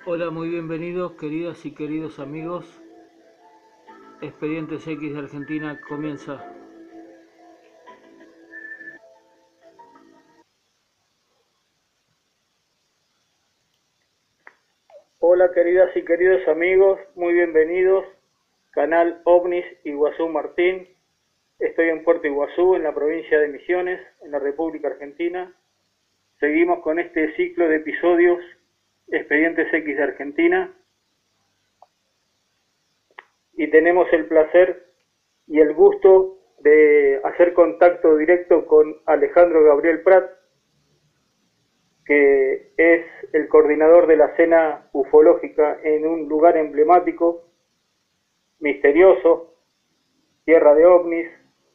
Hola, muy bienvenidos, queridas y queridos amigos. Expedientes X de Argentina comienza. Hola, queridas y queridos amigos, muy bienvenidos. Canal OVNIS Iguazú Martín. Estoy en Puerto Iguazú, en la provincia de Misiones, en la República Argentina. Seguimos con este ciclo de episodios Expedientes X de Argentina. Y tenemos el placer y el gusto de hacer contacto directo con Alejandro Gabriel Prat, que es el coordinador de la escena ufológica en un lugar emblemático, misterioso, tierra de ovnis,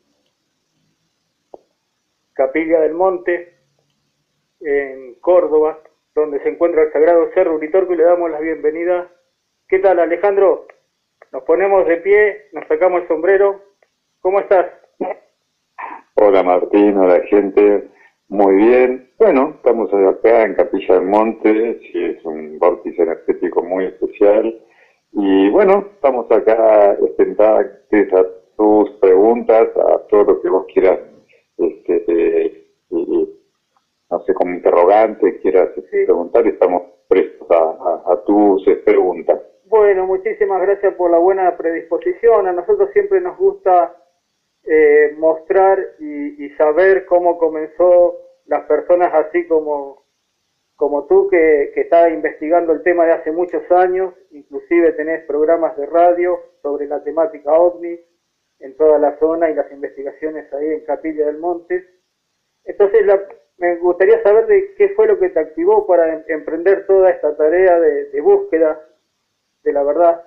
Capilla del Monte, en Córdoba, donde se encuentra el sagrado Cerro Uritorco, y le damos la bienvenida. ¿Qué tal, Alejandro? Nos ponemos de pie, nos sacamos el sombrero. ¿Cómo estás? Hola Martín, hola gente, muy bien. Bueno, estamos acá en Capilla del Monte, sí, es un vórtice energético muy especial. Y bueno, estamos acá expectantes a tus preguntas, a todo lo que vos quieras, no sé, como interrogante quieras Sí. preguntar, estamos prestos a tus preguntas. Bueno, muchísimas gracias por la buena predisposición. A nosotros siempre nos gusta mostrar y saber cómo comenzó las personas así como tú, que está investigando el tema de hace muchos años. Inclusive tenés programas de radio sobre la temática OVNI en toda la zona y las investigaciones ahí en Capilla del Monte. Entonces me gustaría saber de qué fue lo que te activó para emprender toda esta tarea de búsqueda de la verdad.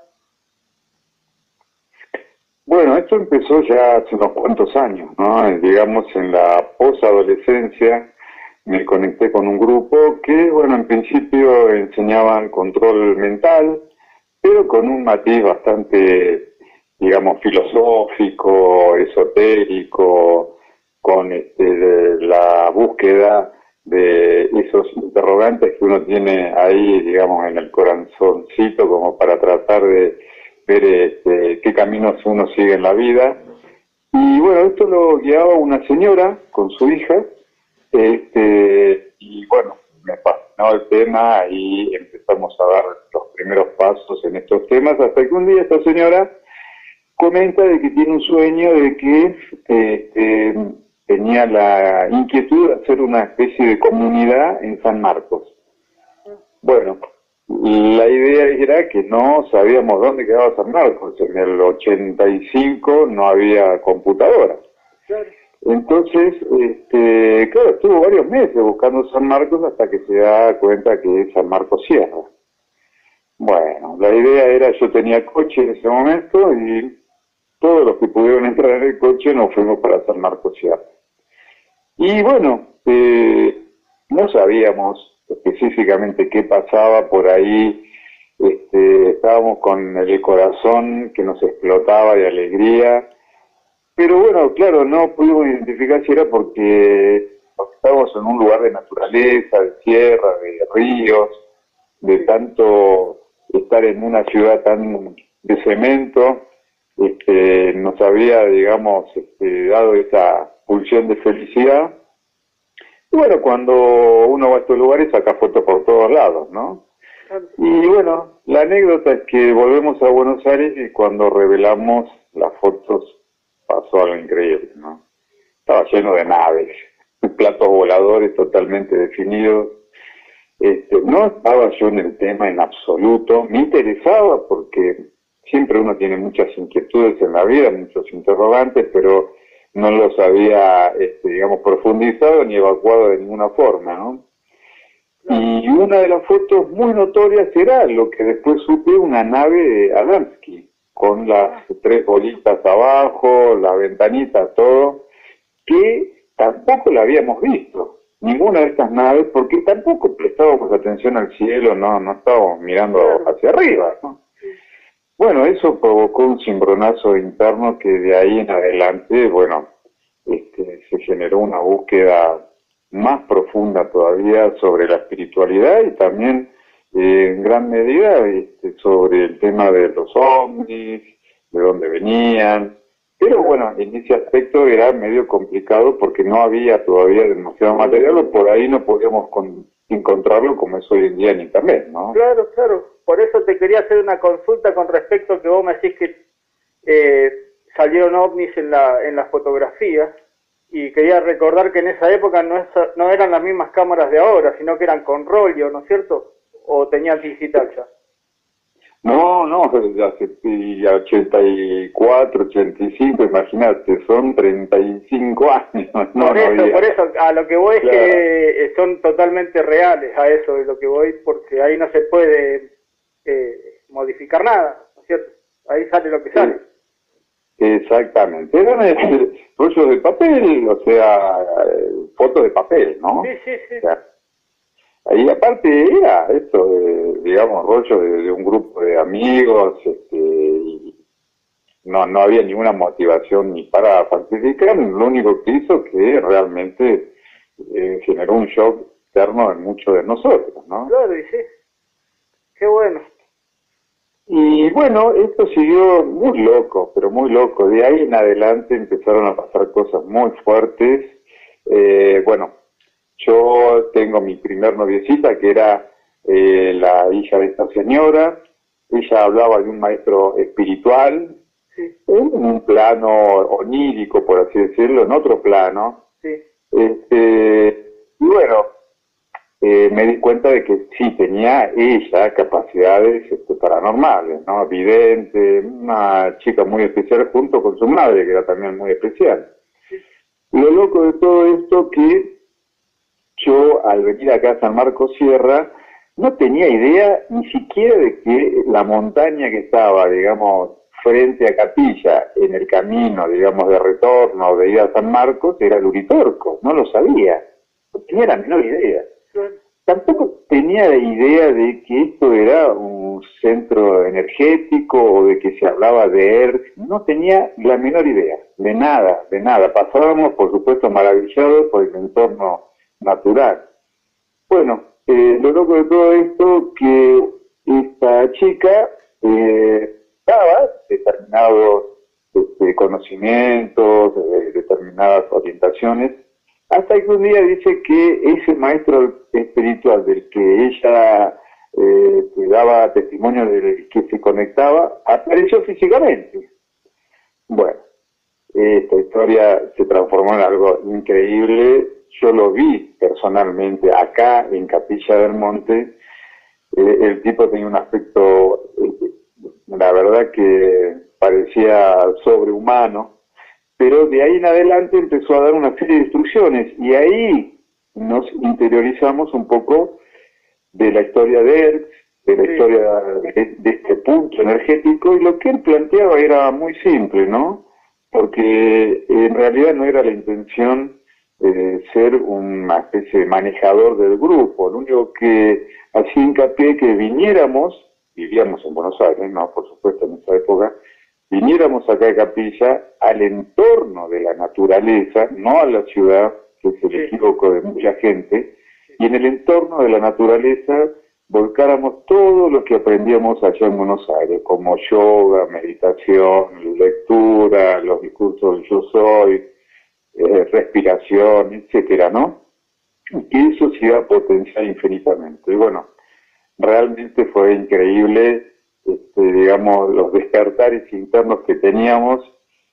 Bueno, esto empezó ya hace unos cuantos años, ¿no? Digamos, en la posadolescencia me conecté con un grupo que, bueno, en principio enseñaban control mental, pero con un matiz bastante, digamos, filosófico, esotérico, con la búsqueda de esos interrogantes que uno tiene ahí, digamos, en el corazoncito, como para tratar de ver qué caminos uno sigue en la vida. Y bueno, esto lo guiaba una señora con su hija, y bueno, me fascinó el tema y empezamos a dar los primeros pasos en estos temas, hasta que un día esta señora comenta de que tiene un sueño de que tenía la inquietud de hacer una especie de comunidad en San Marcos. Bueno, la idea era que no sabíamos dónde quedaba San Marcos. En el 85 no había computadora. Entonces, claro, estuvo varios meses buscando San Marcos hasta que se da cuenta que es San Marcos Sierra. Bueno, la idea era, yo tenía coche en ese momento y todos los que pudieron entrar en el coche nos fuimos para San Marcos Sierra. Y bueno, no sabíamos específicamente qué pasaba por ahí. Estábamos con el corazón que nos explotaba de alegría, pero bueno, claro, no pudimos identificar si era porque estábamos en un lugar de naturaleza, de sierra, de ríos, de tanto estar en una ciudad tan de cemento, nos había, digamos, dado esa pulsión de felicidad. Y bueno, cuando uno va a estos lugares saca fotos por todos lados, ¿no? Y bueno, la anécdota es que volvemos a Buenos Aires y cuando revelamos las fotos pasó algo increíble, ¿no? Estaba lleno de naves, platos voladores totalmente definidos. No estaba yo en el tema en absoluto, me interesaba porque siempre uno tiene muchas inquietudes en la vida, muchos interrogantes, pero no los había, digamos, profundizado ni evacuado de ninguna forma, ¿no? Y una de las fotos muy notorias era lo que después supe, una nave Adamski, con las tres bolitas abajo, la ventanita, todo, que tampoco la habíamos visto, ninguna de estas naves, porque tampoco prestábamos atención al cielo, no estábamos mirando hacia arriba, ¿no? Bueno, eso provocó un cimbronazo interno que de ahí en adelante, bueno, se generó una búsqueda más profunda todavía sobre la espiritualidad y también en gran medida sobre el tema de los ovnis, de dónde venían, pero bueno, en ese aspecto era medio complicado porque no había todavía demasiado material o por ahí no podíamos encontrarlo como es hoy en día en internet, ¿no? Claro, claro. Por eso te quería hacer una consulta con respecto a que vos me decís que salieron ovnis en las fotografías, y quería recordar que en esa época no eran las mismas cámaras de ahora, sino que eran con rollo, ¿no es cierto? ¿O tenían digital ya? No, no, ya 84, 85, imagínate, son 35 años. No, Por eso, había. por eso, a lo que voy es Claro. que son totalmente reales, a eso es lo que voy, porque ahí no se puede modificar nada, ¿no es cierto? Ahí sale lo que sale. Exactamente, eran rollos de papel, o sea, fotos de papel, ¿no? Sí, sí, sí. O sea, ahí aparte era esto, digamos, rollo de un grupo de amigos, y no había ninguna motivación ni para falsificar, lo único que hizo que realmente generó un shock interno en muchos de nosotros, ¿no? Claro, y sí. Qué bueno. Y bueno, esto siguió muy loco, pero muy loco. De ahí en adelante empezaron a pasar cosas muy fuertes. Bueno, yo tengo mi primer noviecita, que era la hija de esta señora. Ella hablaba de un maestro espiritual, Sí, en un plano onírico, por así decirlo, en otro plano. sí. Y bueno, me di cuenta de que sí tenía ella capacidades paranormales, ¿no? Vidente, una chica muy especial junto con su madre, que era también muy especial. Lo loco de todo esto que yo, al venir acá a San Marcos Sierra, no tenía idea ni siquiera de que la montaña que estaba, digamos, frente a Capilla, en el camino, digamos, de retorno, de ida a San Marcos, era el Uritorco. No lo sabía. No tenía la menor idea. Tampoco tenía la idea de que esto era un centro energético o de que se hablaba de ERC. No tenía la menor idea, de nada, de nada. Pasábamos, por supuesto, maravillados por el entorno natural. Bueno, lo loco de todo esto que esta chica daba determinados conocimientos, determinadas orientaciones, hasta que un día dice que ese maestro espiritual del que ella que daba testimonio del que se conectaba, apareció físicamente. Bueno, esta historia se transformó en algo increíble. Yo lo vi personalmente acá en Capilla del Monte. El tipo tenía un aspecto, la verdad que parecía sobrehumano, pero de ahí en adelante empezó a dar una serie de instrucciones y ahí nos interiorizamos un poco de la historia de Hertz, de la historia de este punto energético, y lo que él planteaba era muy simple, ¿no? Porque en realidad no era la intención ser una especie de manejador del grupo. Lo único que hacía hincapié que viniéramos, vivíamos en Buenos Aires, no, por supuesto en esa época, viniéramos acá a Capilla al entorno de la naturaleza, no a la ciudad, que es el equívoco de mucha gente, y en el entorno de la naturaleza volcáramos todo lo que aprendíamos allá en Buenos Aires, como yoga, meditación, lectura, los discursos del yo soy, respiración, etcétera, ¿no? Y que eso se iba a potenciar infinitamente. Y bueno, realmente fue increíble, digamos, los despertares internos que teníamos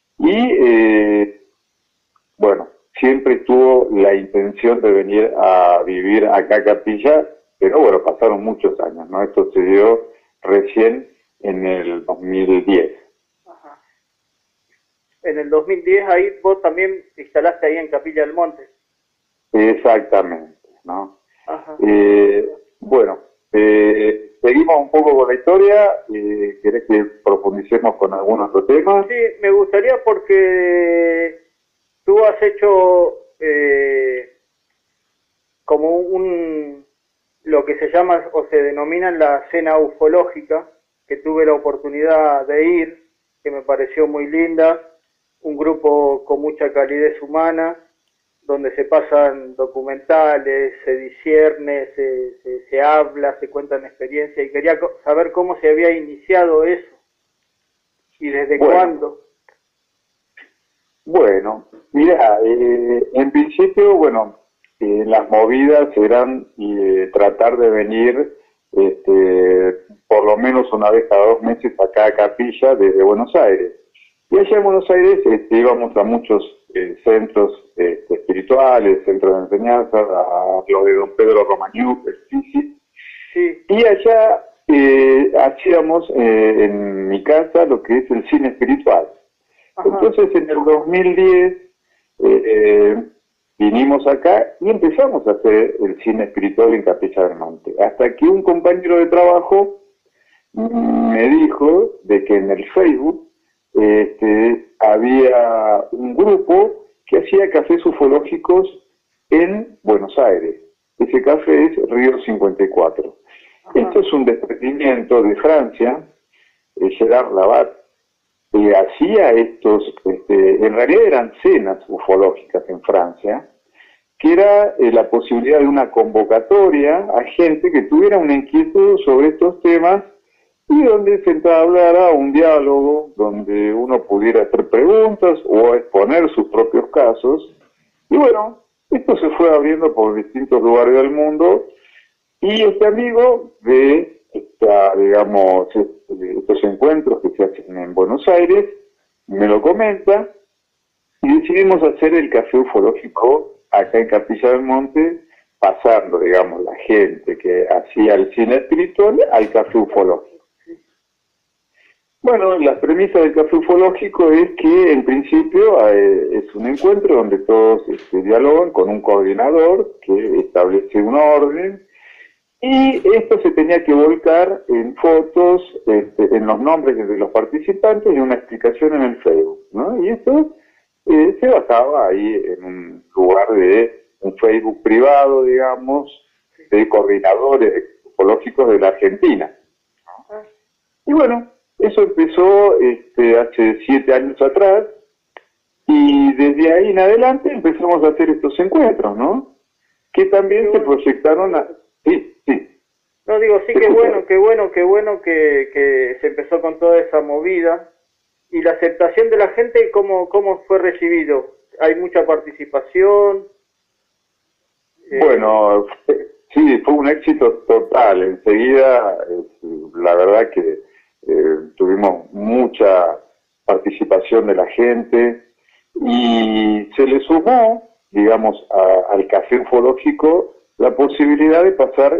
y, bueno, siempre tuvo la intención de venir a vivir acá a Capilla, pero bueno, pasaron muchos años, ¿no? Esto se dio recién en el 2010. Ajá. En el 2010 ahí vos también te instalaste ahí en Capilla del Monte. Exactamente, ¿no? Ajá. Bueno, seguimos un poco con la historia. ¿Querés que profundicemos con algún otro tema? Sí, me gustaría porque tú has hecho como lo que se llama o se denomina la cena ufológica, que tuve la oportunidad de ir, que me pareció muy linda, un grupo con mucha calidez humana, donde se pasan documentales, se discierne, se habla, se cuentan experiencias, y quería saber cómo se había iniciado eso y desde cuándo. Bueno, mira, en principio, las movidas eran tratar de venir por lo menos una vez cada 2 meses acá a Capilla desde Buenos Aires. Y allá en Buenos Aires íbamos a muchos centros espirituales, centros de enseñanza, a lo de don Pedro Romagnuk, el Sisi. Sí. Y allá hacíamos en mi casa lo que es el cine espiritual. Ajá. Entonces en el 2010 vinimos acá y empezamos a hacer el cine espiritual en Capilla del Monte. Hasta que un compañero de trabajo me dijo de que en el Facebook había un grupo que hacía cafés ufológicos en Buenos Aires. Ese café es Río 54. Ajá. Esto es un desprendimiento de Francia, Gerard Labat, que hacía estos, en realidad eran cenas ufológicas en Francia, que era la posibilidad de una convocatoria a gente que tuviera una inquietud sobre estos temas y donde se entablara un diálogo, donde uno pudiera hacer preguntas o exponer sus propios casos. Y bueno, esto se fue abriendo por distintos lugares del mundo y este amigo ve estos encuentros que se hacen en Buenos Aires, me lo comenta y decidimos hacer el café ufológico acá en Capilla del Monte, pasando, la gente que hacía el cine espiritual al café ufológico. Bueno, la premisa del café ufológico es que en principio es un encuentro donde todos dialogan con un coordinador que establece un orden. Y esto se tenía que volcar en fotos, en los nombres de los participantes y una explicación en el Facebook, ¿no? Y esto se basaba ahí en un lugar de un Facebook privado, de coordinadores ufológicos de la Argentina. Y bueno, eso empezó hace 7 años atrás y desde ahí en adelante empezamos a hacer estos encuentros, ¿no? Que también se proyectaron a... Sí. No, digo, sí, qué bueno que se empezó con toda esa movida. Y la aceptación de la gente, ¿cómo fue recibido? ¿Hay mucha participación? Bueno, sí, fue un éxito total. Enseguida, la verdad que tuvimos mucha participación de la gente y se le sumó, al café ufológico la posibilidad de pasar,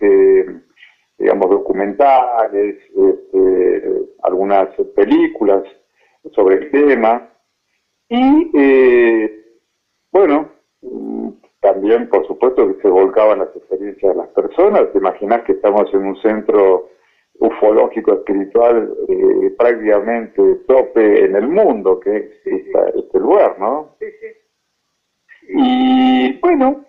documentales, algunas películas sobre el tema. Y, también, por supuesto, que se volcaban las experiencias de las personas. Te imaginas que estamos en un centro ufológico espiritual prácticamente tope en el mundo, que es este lugar, ¿no? Sí, sí. Y, bueno,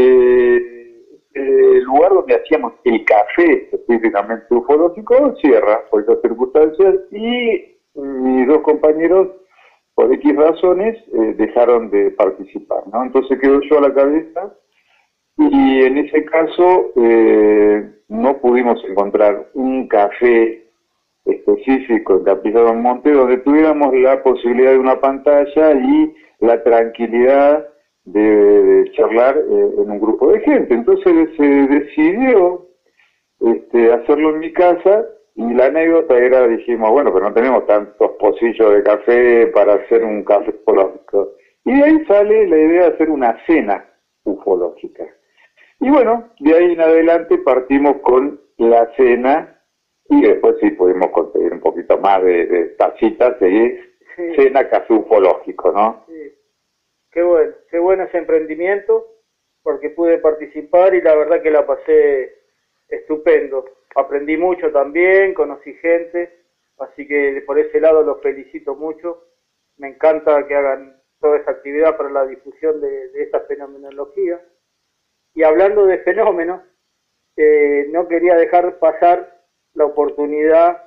el lugar donde hacíamos el café específicamente ufológico cierra por estas circunstancias y mis 2 compañeros, por X razones, dejaron de participar, ¿no? Entonces quedo yo a la cabeza y en ese caso no pudimos encontrar un café específico en Capilla del Monte donde tuviéramos la posibilidad de una pantalla y la tranquilidad de charlar en un grupo de gente. Entonces se decidió hacerlo en mi casa y la anécdota era, dijimos, bueno, pero no tenemos tantos pocillos de café para hacer un café ufológico. Y de ahí sale la idea de hacer una cena ufológica. Y bueno, de ahí en adelante partimos con la cena y después sí pudimos conseguir un poquito más de tacitas de cena café ufológico, ¿no? Sí. Qué bueno ese emprendimiento, porque pude participar y la verdad que la pasé estupendo. Aprendí mucho también, conocí gente, así que por ese lado los felicito mucho. Me encanta que hagan toda esa actividad para la difusión de esta fenomenología. Y hablando de fenómenos, no quería dejar pasar la oportunidad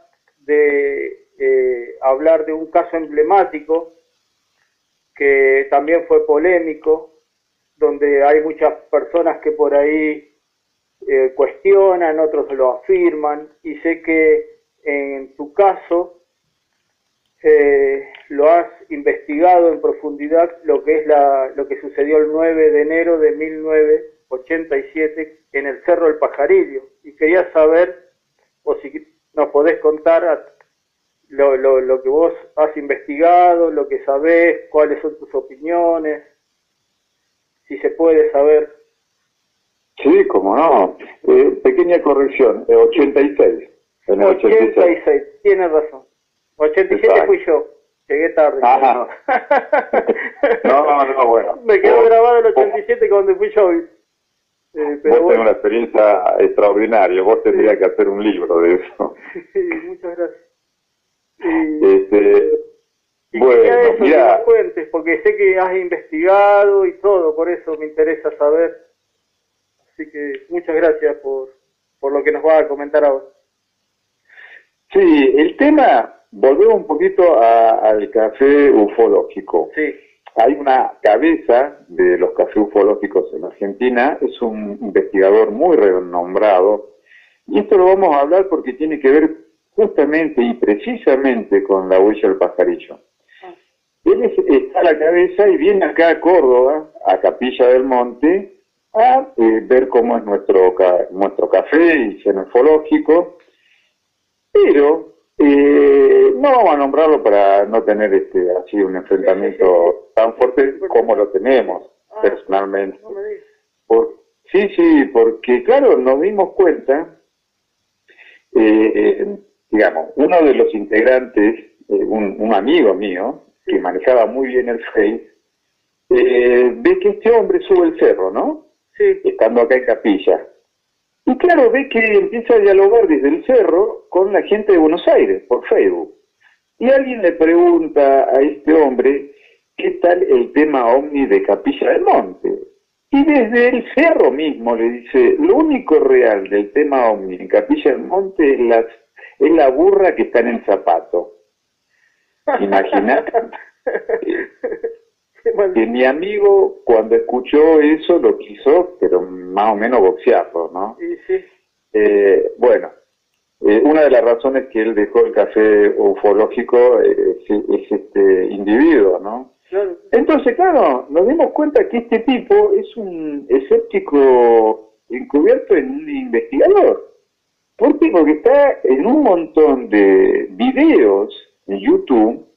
de hablar de un caso emblemático que también fue polémico, donde hay muchas personas que por ahí cuestionan, otros lo afirman, y sé que en tu caso lo has investigado en profundidad, lo que es lo que sucedió el 9 de enero de 1987 en el Cerro del Pajarillo, y quería saber, o si nos podés contar lo que vos has investigado, lo que sabés, cuáles son tus opiniones, si se puede saber. Sí, cómo no. Pequeña corrección, 86. En el 86, tienes razón. 87 Exacto. fui yo, llegué tarde. Ajá. No, bueno. Me quedó grabado el 87 cuando fui yo. Pero vos tenés una experiencia extraordinaria, vos tendrías que hacer un libro de eso. Sí, muchas gracias. Y bueno, eso, mira, que nos cuentes, porque sé que has investigado y todo, por eso me interesa saber. Así que muchas gracias por lo que nos va a comentar ahora. Sí, el tema, volvemos un poquito al café ufológico. Sí. Hay una cabeza de los cafés ufológicos en Argentina, es un investigador muy renombrado, y esto lo vamos a hablar porque tiene que ver justamente y precisamente con la huella del pajarillo. Él está a la cabeza y viene acá a Córdoba, a Capilla del Monte, a ver cómo es nuestro café y cena ufológico, pero no vamos a nombrarlo para no tener así un enfrentamiento tan fuerte como lo tenemos personalmente. Sí, porque claro, nos dimos cuenta, digamos, uno de los integrantes, un amigo mío, que manejaba muy bien el Face, ve que este hombre sube el cerro, ¿no? Sí. Estando acá en Capilla. Y claro, ve que empieza a dialogar desde el cerro con la gente de Buenos Aires, por Facebook. Y alguien le pregunta a este hombre qué tal el tema ovni de Capilla del Monte. Y desde el cerro mismo le dice, lo único real del tema ovni en Capilla del Monte es la burra que está en el zapato. Imagínate que mi amigo cuando escuchó eso lo quiso, pero más o menos boxearlo, ¿no? Sí. Bueno, una de las razones que él dejó el café ufológico es este individuo, ¿no? Claro. Entonces, claro, nos dimos cuenta que este tipo es un escéptico encubierto en un investigador. ¿Por qué? Porque está en un montón de videos en YouTube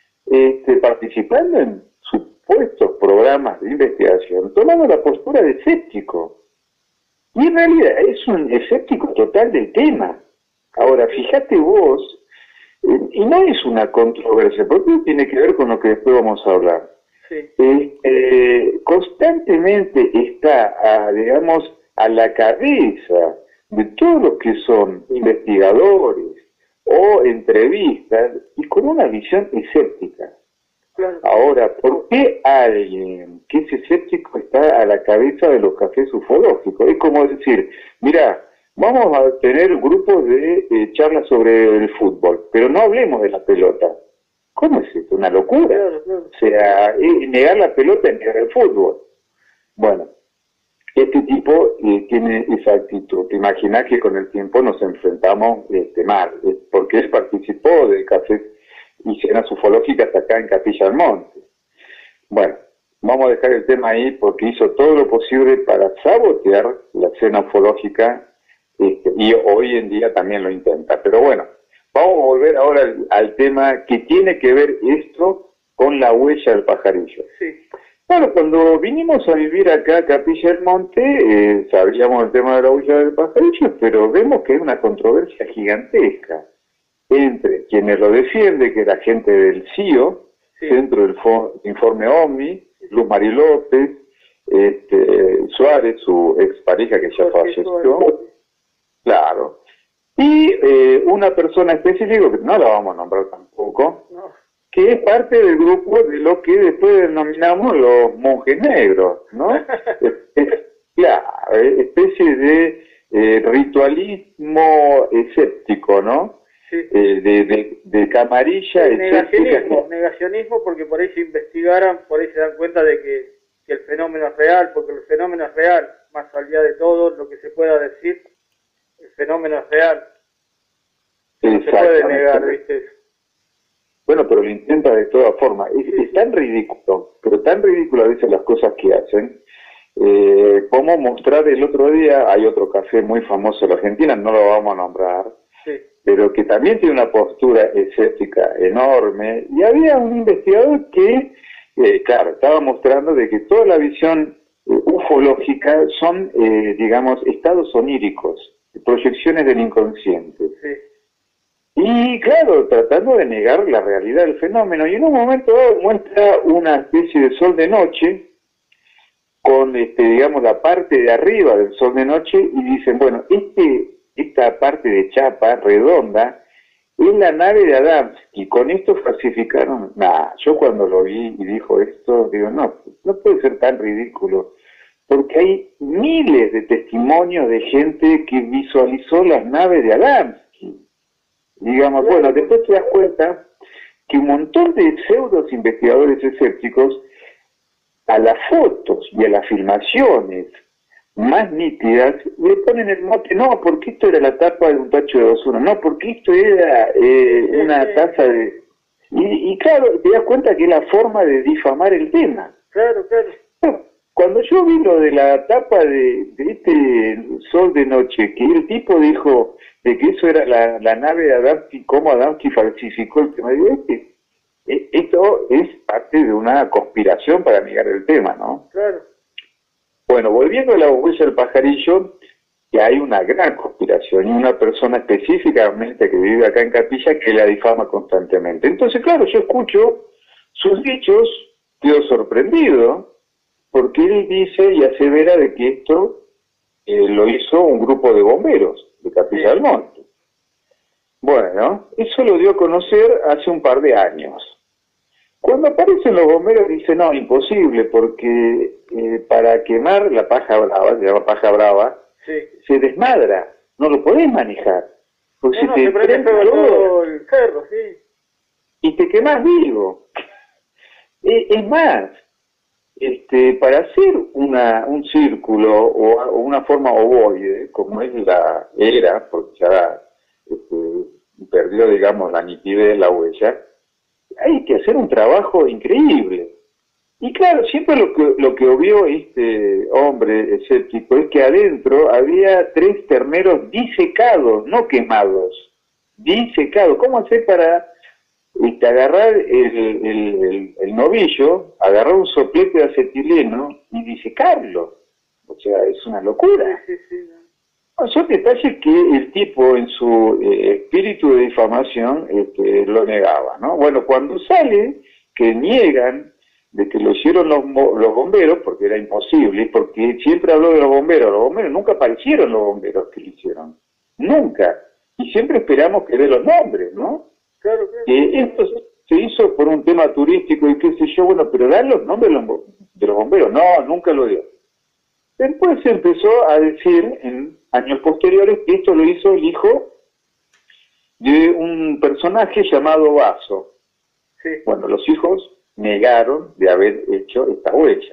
participando en supuestos programas de investigación, tomando la postura de escéptico. Y en realidad es un escéptico total del tema. Ahora, fíjate vos, y no es una controversia, porque tiene que ver con lo que después vamos a hablar. Sí. Constantemente está, digamos, a la cabeza de todos los que son investigadores o entrevistas y con una visión escéptica. Claro. Ahora, ¿por qué alguien que es escéptico está a la cabeza de los cafés ufológicos? Es como decir, mira, vamos a tener grupos de charlas sobre el fútbol, pero no hablemos de la pelota. ¿Cómo es esto? Una locura. Claro. O sea, negar la pelota es negar el fútbol. Bueno, este tipo tiene esa actitud. Te imaginas que con el tiempo nos enfrentamos mal, porque él participó de cafés y cenas ufológicas acá en Capilla del Monte. Bueno, vamos a dejar el tema ahí porque hizo todo lo posible para sabotear la cena ufológica y hoy en día también lo intenta. Pero bueno, vamos a volver ahora al tema que tiene que ver esto con la huella del pajarillo. Sí. Claro, cuando vinimos a vivir acá a Capilla del Monte, sabíamos el tema de la huella del pajarillo, pero vemos que hay una controversia gigantesca entre quienes lo defienden, que es la gente del CIO, Sí. Centro del Informe OVNI, Luz Mari López, Suárez, su expareja que ya falleció, claro, y una persona específica, que no la vamos a nombrar tampoco, No. que es parte del grupo de lo que después denominamos los monjes negros, ¿no? Claro, especie de ritualismo escéptico, ¿no? Sí. De camarilla negacionismo porque por ahí si investigaran, por ahí se dan cuenta de que que el fenómeno es real, porque el fenómeno es real, más allá de todo lo que se pueda decir, el fenómeno es real. No se puede negar, ¿viste? Bueno, pero lo intenta de todas formas. Es tan ridículo, pero tan ridículo a veces las cosas que hacen. Como mostrar el otro día, hay otro café muy famoso en la Argentina, no lo vamos a nombrar, sí, pero que también tiene una postura escéptica enorme, y había un investigador que, claro, estaba mostrando de que toda la visión ufológica son, digamos, estados oníricos, proyecciones del inconsciente. sí. Y claro, tratando de negar la realidad del fenómeno, y en un momento dado muestra una especie de sol de noche, con, digamos, la parte de arriba del sol de noche, y dicen, bueno, esta parte de chapa redonda es la nave de Adamski. Con esto falsificaron. Nah, yo cuando lo vi y dijo esto, digo, no puede ser tan ridículo, porque hay miles de testimonios de gente que visualizó las naves de Adamski. Digamos, bueno, después te das cuenta que un montón de pseudos investigadores escépticos a las fotos y a las filmaciones más nítidas le ponen el mote, no, porque esto era la tapa de un tacho de basura, no, porque esto era una taza de... Y claro, te das cuenta que es la forma de difamar el tema. Claro. Cuando yo vi lo de la tapa de este sol de noche, que el tipo dijo de que eso era la nave de Adamski, cómo Adamski falsificó el tema, digo, esto es parte de una conspiración para negar el tema, ¿no? Claro. Bueno, volviendo a la huella del pajarillo, que hay una gran conspiración y una persona específicamente que vive acá en Capilla que la difama constantemente. Entonces, claro, yo escucho sus dichos, quedo sorprendido, porque él dice y asevera de que esto lo hizo un grupo de bomberos de Capilla del Monte. Bueno, eso lo dio a conocer hace un par de años. Cuando aparecen los bomberos dice, no, imposible, porque para quemar la paja brava, se llama paja brava, sí, se desmadra, no lo podés manejar. Porque no, se prende todo el cerro, sí. Y te quemás vivo. Es más, para hacer un círculo o una forma ovoide, como es era, porque ya perdió, digamos, la nitidez de la huella, hay que hacer un trabajo increíble. Y claro, siempre lo que obvió este hombre escéptico es que adentro había 3 terneros disecados, no quemados, disecados. ¿Cómo hacer para agarrar el novillo, agarrar un soplete de acetileno y disecarlo? O sea, es una locura. Sí. Son detalles que el tipo en su espíritu de difamación lo negaba, ¿no? Bueno, cuando sale que niegan de que lo hicieron los bomberos, porque era imposible, porque siempre habló de los bomberos nunca aparecieron los bomberos que lo hicieron, nunca, y siempre esperamos que dé los nombres, ¿no? Claro. Esto se hizo por un tema turístico y qué sé yo, bueno, pero dar los nombres de los bomberos, no, nunca lo dio. Después se empezó a decir en años posteriores que esto lo hizo el hijo de un personaje llamado Basso. Sí. Bueno, los hijos negaron de haber hecho esta huella.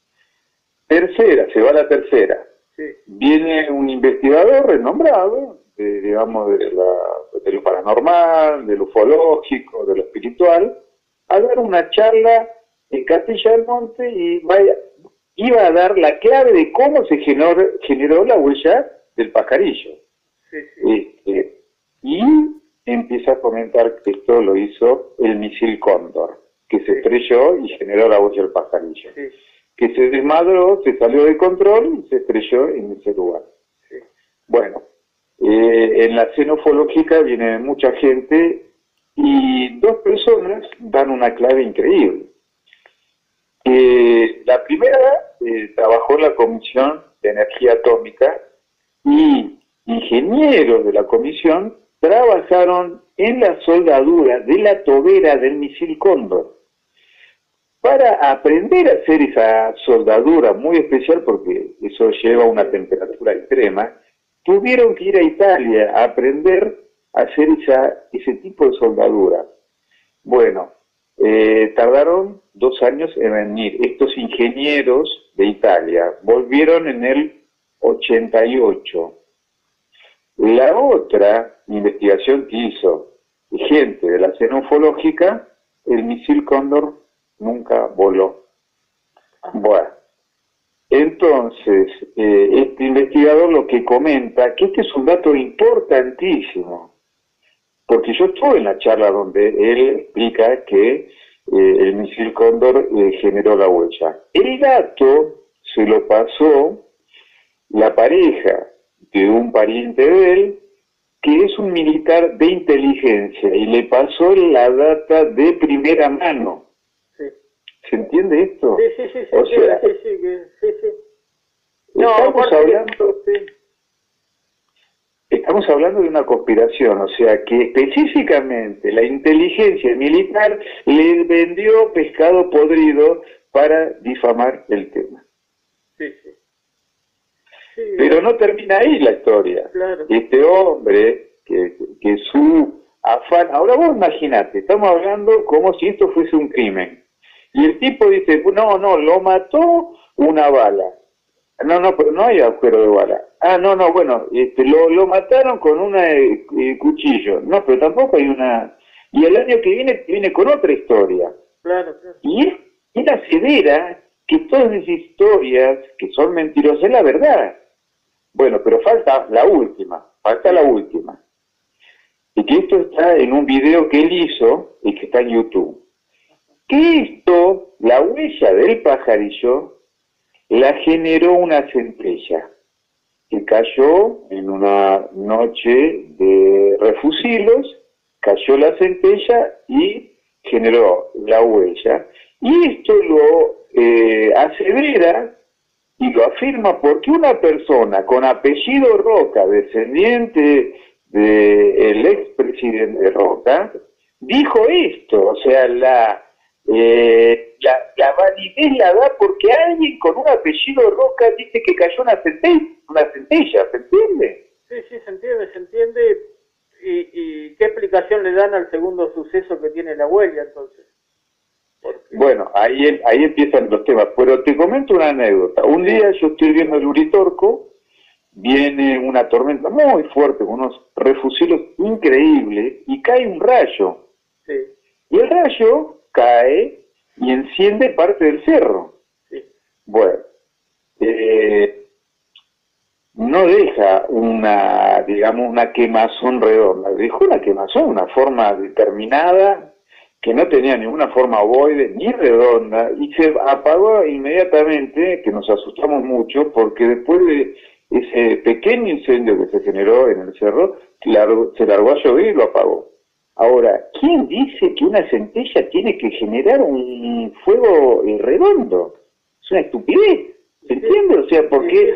Tercera, se va la tercera. Sí. Viene un investigador renombrado, digamos, de lo paranormal, de lo ufológico, de lo espiritual, a dar una charla en Castilla del Monte y iba a dar la clave de cómo se generó la huella del pajarillo. Sí. Y empieza a comentar que esto lo hizo el misil Cóndor, que se estrelló y generó la huella del pajarillo. Sí. Que se desmadró, se salió de control y se estrelló en ese lugar. Sí. Bueno, en la escena ufológica viene mucha gente y 2 personas dan una clave increíble. La primera trabajó en la Comisión de Energía Atómica y ingenieros de la comisión trabajaron en la soldadura de la tobera del misil Cóndor. Para aprender a hacer esa soldadura muy especial, porque eso lleva a una temperatura extrema, tuvieron que ir a Italia a aprender a hacer ese tipo de soldadura. Bueno, tardaron 2 años en venir. Estos ingenieros de Italia volvieron en el 88. La otra investigación que hizo gente de la xenofológica, el misil Cóndor nunca voló. Bueno, entonces, este investigador lo que comenta, que este es un dato importantísimo, porque yo estuve en la charla donde él explica que el misil Cóndor generó la huella. El dato se lo pasó la pareja de un pariente de él, que es un militar de inteligencia, y le pasó la data de primera mano. Sí. ¿Se entiende esto? Sí, o sea, sí. No, estamos hablando de una conspiración, o sea que específicamente la inteligencia militar le vendió pescado podrido para difamar el tema. Sí. Pero no termina ahí la historia. Claro. Este hombre, que su afán... Ahora vos imaginate, estamos hablando como si esto fuese un crimen. Y el tipo dice, no, lo mató una bala. No, pero no hay agujero de bala. Bueno, lo mataron con un cuchillo. No, pero tampoco hay una... Y el año que viene con otra historia. Claro. Y es asedera que todas esas historias que son mentirosas es la verdad. Bueno, pero falta la última. Y que esto está en un video que él hizo y que está en YouTube. Que esto, la huella del pajarillo, la generó una centella que cayó en una noche de refusilos, cayó la centella y generó la huella. Y esto lo asevera y lo afirma porque una persona con apellido Roca, descendiente del expresidente Roca, dijo esto. O sea, la validez la da porque alguien con un apellido Roca dice que cayó una centella, ¿se entiende? Sí, se entiende. ¿Y qué explicación le dan al segundo suceso que tiene la huella, entonces? Bueno, ahí empiezan los temas, pero te comento una anécdota. Un día yo estoy viendo el Uritorco, viene una tormenta muy fuerte, con unos refusilos increíbles, y cae un rayo. Sí. Y el rayo cae y enciende parte del cerro. Sí. Bueno, no deja una quemazón redonda, dejó una quemazón, una forma determinada, que no tenía ninguna forma ovoide ni redonda, y se apagó inmediatamente, que nos asustamos mucho, porque después de ese pequeño incendio que se generó en el cerro, se largó a llover y lo apagó. Ahora, ¿quién dice que una centella tiene que generar un fuego redondo? Es una estupidez, ¿se entiende? O sea, porque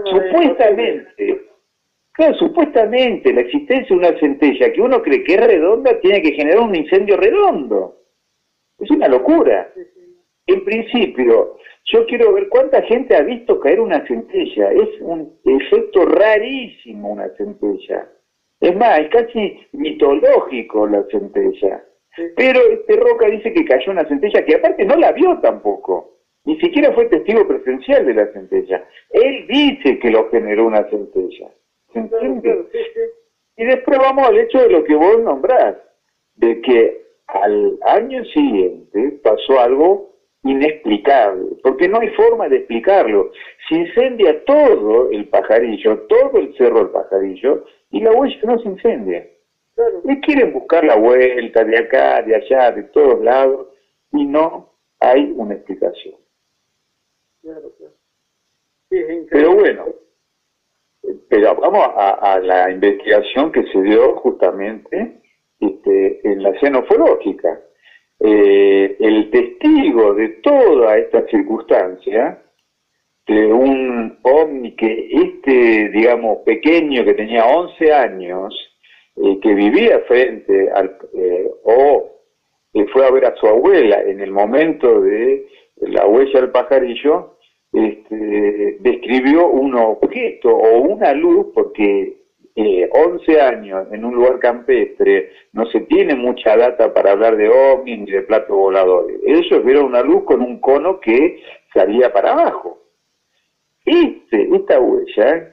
supuestamente la existencia de una centella que uno cree que es redonda tiene que generar un incendio redondo. Es una locura. En principio, yo quiero ver cuánta gente ha visto caer una centella. Es un efecto rarísimo una centella. Es más, es casi mitológico la centella. Pero Roca dice que cayó una centella que aparte no la vio tampoco. Ni siquiera fue testigo presencial de la centella. Él dice que lo generó una centella. ¿Se entiende? Y después vamos al hecho de lo que vos nombrás, de que al año siguiente pasó algo inexplicable, porque no hay forma de explicarlo. Se incendia todo el pajarillo, todo el cerro del pajarillo, y la huella no se incendia. Claro. Y quieren buscar la vuelta de acá, de allá, de todos lados, y no hay una explicación. Claro. Sí, es increíble. Pero bueno, vamos a la investigación que se dio justamente en la xenofológica. El testigo de toda esta circunstancia, de un ovni que digamos, pequeño, que tenía 11 años, que vivía frente al... fue a ver a su abuela en el momento de la huella del pajarillo, describió un objeto o una luz, porque 11 años en un lugar campestre, no se tiene mucha data para hablar de ovnis ni de platos voladores. Ellos vieron una luz con un cono que salía para abajo. Esta huella,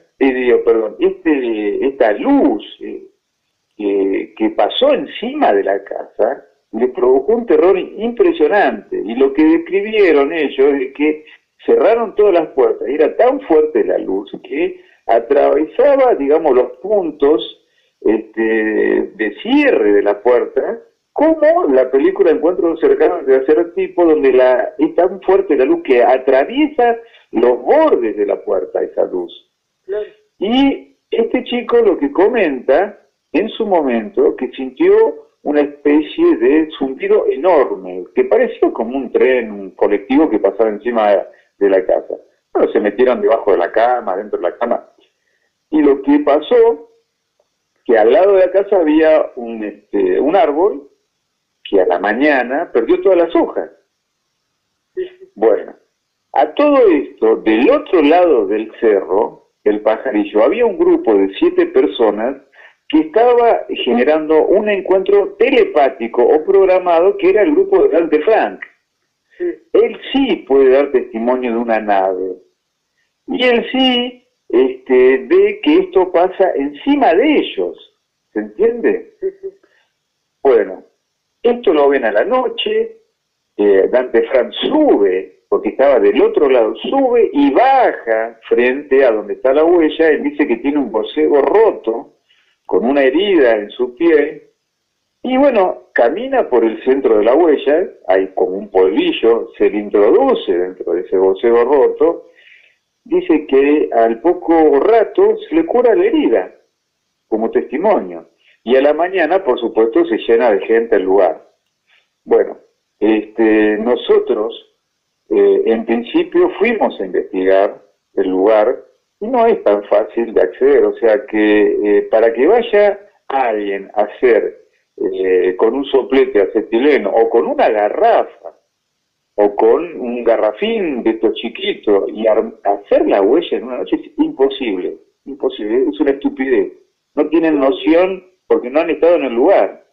esta luz que pasó encima de la casa, les provocó un terror impresionante. Y lo que describieron ellos es que cerraron todas las puertas. Y era tan fuerte la luz que atravesaba, digamos, los puntos de cierre de la puerta, como la película Encuentros cercanos de Tercer Tipo, donde es tan fuerte la luz que atraviesa los bordes de la puerta, esa luz. Claro. Y este chico lo que comenta en su momento, que sintió una especie de zumbido enorme, que parecía como un tren, un colectivo que pasaba encima de la casa. Bueno, se metieron debajo de la cama, dentro de la cama. Y lo que pasó, que al lado de la casa había un árbol que a la mañana perdió todas las hojas. Bueno, a todo esto, del otro lado del cerro, el Pajarillo, había un grupo de 7 personas que estaba generando un encuentro telepático o programado, que era el grupo de Dante Frank. Sí. Él sí puede dar testimonio de una nave. Y él sí ve que esto pasa encima de ellos. ¿Se entiende? Sí, sí. Bueno, esto lo ven a la noche, Dante Frank sube, porque estaba del otro lado, sube y baja frente a donde está la huella. Él dice que tiene un borcego roto, con una herida en su pie, y bueno, camina por el centro de la huella, hay como un polvillo, se le introduce dentro de ese borcego roto. Dice que al poco rato se le cura la herida, como testimonio. Y a la mañana, por supuesto, se llena de gente el lugar. Bueno, nosotros, en principio, fuimos a investigar el lugar, y no es tan fácil de acceder. O sea que para que vaya alguien a hacer con un soplete acetileno, o con una garrafa, o con un garrafín de estos chiquitos, y hacer la huella en una noche es imposible, imposible, es una estupidez. No tienen noción porque no han estado en el lugar.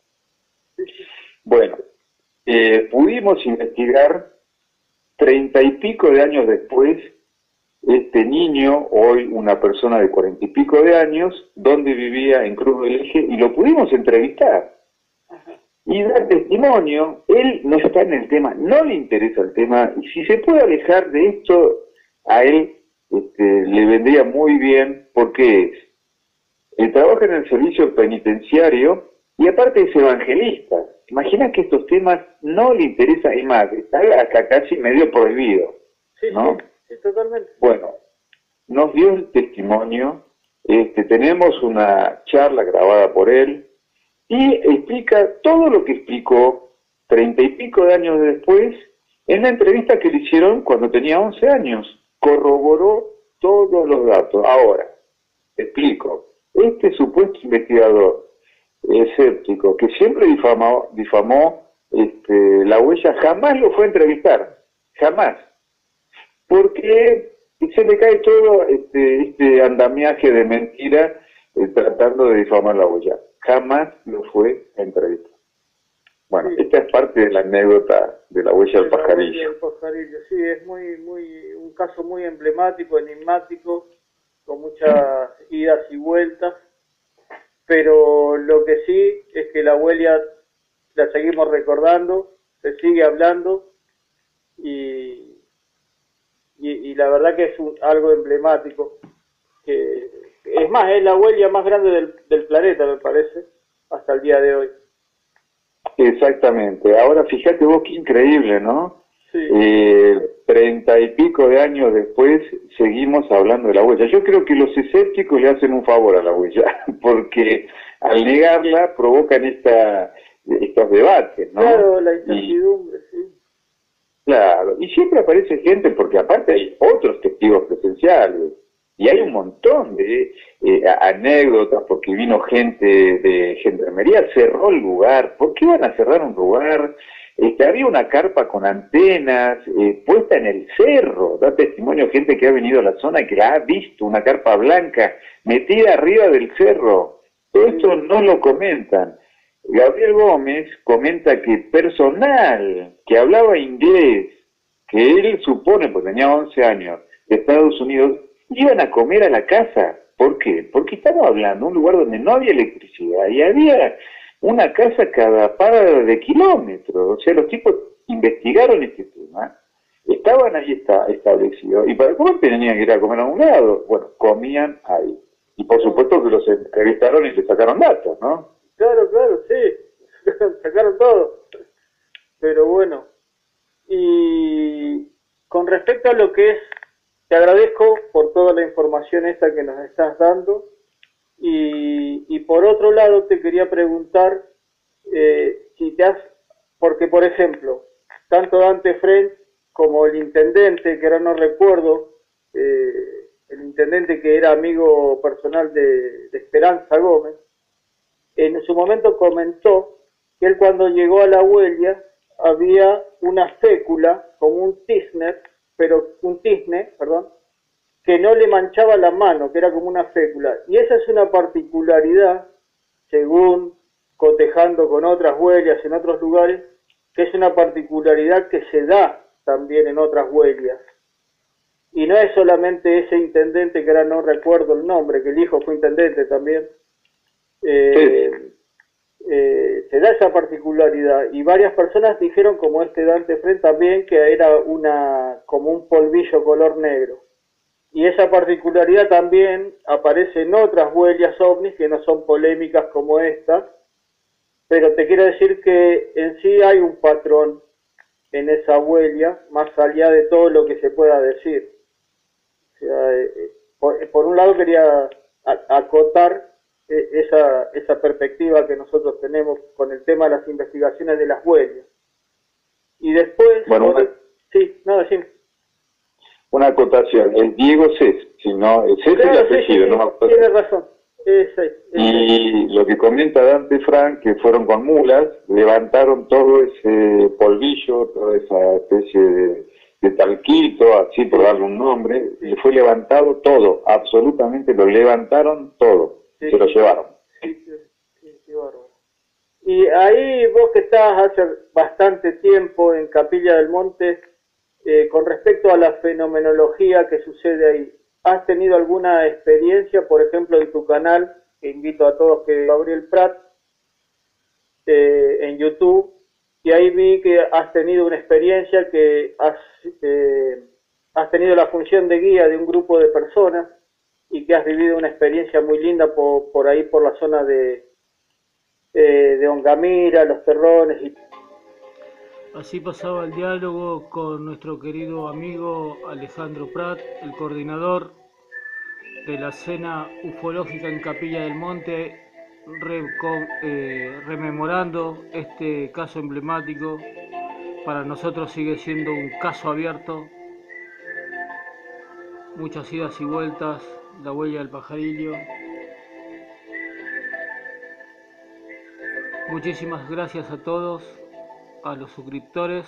Bueno, pudimos investigar 30 y pico de años después, este niño, hoy una persona de 40 y pico de años, donde vivía en Cruz del Eje, y lo pudimos entrevistar. Y dar testimonio. Él no está en el tema, no le interesa el tema, y si se puede alejar de esto, a él le vendría muy bien, porque él trabaja en el servicio penitenciario y aparte es evangelista. Imagina que estos temas no le interesan, y más, está acá casi medio prohibido, ¿no? Sí, totalmente. Bueno, nos dio el testimonio, tenemos una charla grabada por él, y explica todo lo que explicó 30 y pico de años después en la entrevista que le hicieron cuando tenía 11 años. Corroboró todos los datos. Ahora, explico, este supuesto investigador escéptico que siempre difamó la huella, jamás lo fue a entrevistar, jamás, porque se le cae todo este andamiaje de mentira tratando de difamar la huella. Jamás lo fue a entrevistar. Bueno, sí. Esta es parte de la anécdota de la huella del pajarillo. Huella del pajarillo, sí, es un caso muy emblemático, enigmático, con muchas idas y vueltas, pero lo que sí es que la huella la seguimos recordando, se sigue hablando, y la verdad que es algo emblemático, que es más, es la huella más grande del planeta, me parece, hasta el día de hoy. Exactamente. Ahora fíjate vos qué increíble, ¿no? Sí. 30 y pico de años después seguimos hablando de la huella. Yo creo que los escépticos le hacen un favor a la huella, porque al negarla provocan estos debates, ¿no? Claro, la incertidumbre, sí. Claro, y siempre aparece gente, porque aparte hay otros testigos presenciales, y hay un montón de anécdotas, porque vino gente de gendarmería, cerró el lugar. ¿Por qué van a cerrar un lugar había una carpa con antenas puesta en el cerro, da testimonio gente que ha venido a la zona que la ha visto, una carpa blanca metida arriba del cerro. Todo esto no lo comentan. Gabriel Gómez comenta que personal que hablaba inglés, que él supone, pues tenía 11 años, de Estados Unidos, iban a comer a la casa. ¿Por qué? Porque estamos hablando de un lugar donde no había electricidad y había una casa cada par de kilómetros. O sea, los tipos investigaron este tema, estaban ahí establecidos, y para comer tenían que ir a comer a un lado. Bueno, comían ahí. Y por supuesto que los entrevistaron y les sacaron datos, ¿no? Claro, sí, sacaron todo. Pero bueno, y con respecto a lo que es, te agradezco por toda la información esta que nos estás dando, y por otro lado te quería preguntar si te has, porque por ejemplo, tanto Dante French como el intendente, que ahora no recuerdo, el intendente que era amigo personal de Esperanza Gómez, en su momento comentó que él cuando llegó a la huella había una fécula, como un tizne, que no le manchaba la mano, que era como una fécula. Y esa es una particularidad, según cotejando con otras huellas en otros lugares, que es una particularidad que se da también en otras huellas. Y no es solamente ese intendente, que ahora no recuerdo el nombre, que el hijo fue intendente también, se da esa particularidad, y varias personas dijeron, como este Dante French también, que era como un polvillo color negro. Y esa particularidad también aparece en otras huellas ovnis que no son polémicas como esta, pero te quiero decir que en sí hay un patrón en esa huella, más allá de todo lo que se pueda decir. O sea, por un lado quería acotar esa perspectiva que nosotros tenemos con el tema de las investigaciones de las huellas. Y después... Bueno, sí, nada, sí. Una acotación, el Diego Cés, si no, Cés Claro, es el apellido, sí, no me acuerdo. tiene razón. Y lo que comenta Dante Frank, que fueron con mulas, levantaron todo ese polvillo, toda esa especie de talquito, así por darle un nombre, y fue levantado todo, absolutamente lo levantaron todo, se lo llevaron. Sí, bárbaro. Y ahí vos que estás hace bastante tiempo en Capilla del Monte, con respecto a la fenomenología que sucede ahí, ¿has tenido alguna experiencia, por ejemplo, en tu canal, que invito a todos, que Gabriel Prat, en YouTube, y ahí vi que has tenido una experiencia, que has tenido la función de guía de un grupo de personas, y que has vivido una experiencia muy linda por ahí, por la zona de Ongamira, Los Terrones y... Así pasaba el diálogo con nuestro querido amigo Alejandro Prat, el coordinador de la escena ufológica en Capilla del Monte, rememorando este caso emblemático. Para nosotros sigue siendo un caso abierto, muchas idas y vueltas, la huella del pajarillo. Muchísimas gracias a todos, a los suscriptores.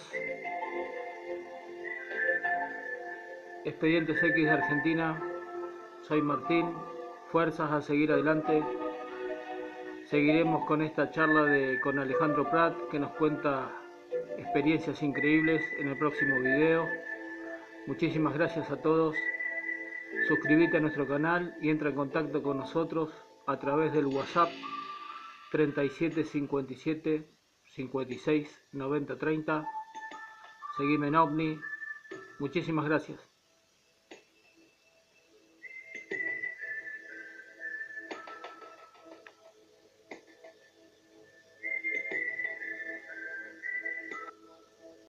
Expedientes X de Argentina, soy Martín, fuerzas a seguir adelante. Seguiremos con esta charla con Alejandro Prat, que nos cuenta experiencias increíbles en el próximo video. Muchísimas gracias a todos. Suscríbete a nuestro canal y entra en contacto con nosotros a través del WhatsApp 37 57 56 90 30. Seguime en OVNI. Muchísimas gracias.